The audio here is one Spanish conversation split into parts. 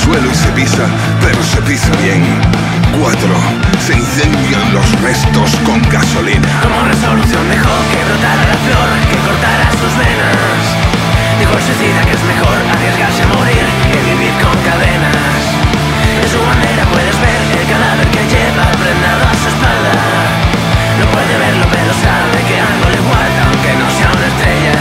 suelo y se pisa, pero se pisa bien. 4. Se incendian los restos con gasolina. Como resolución dejó que brotara la flor, que cortara sus venas. Dijo el suicida que es mejor arriesgarse a morir que vivir con cadenas. En su bandera puedes ver el cadáver que lleva prendado a su espalda. No puede verlo pero sabe que algo le guarda aunque no sea una estrella.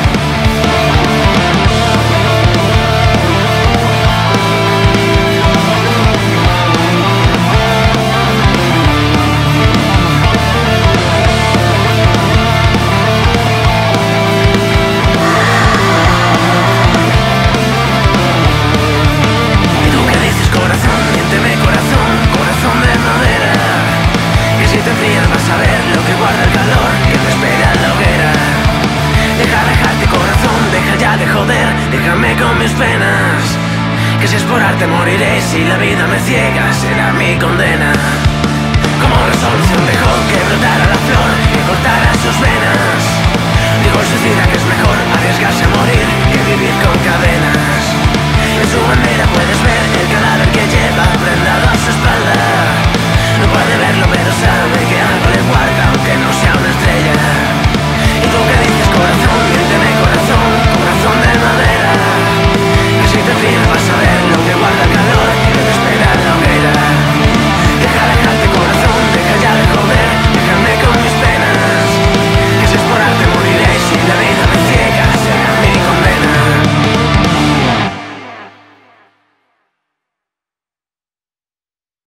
Vas a ver lo que guarda el calor que te espera en la hoguera. Deja dejarte corazón, deja ya de joder, déjame con mis penas. Que si es por arte moriré, si la vida me ciega será mi condena. Como resolución dejó que brotara la flor, que cortara sus venas. Dijo el suicida que es mejor arriesgarse a morir que vivir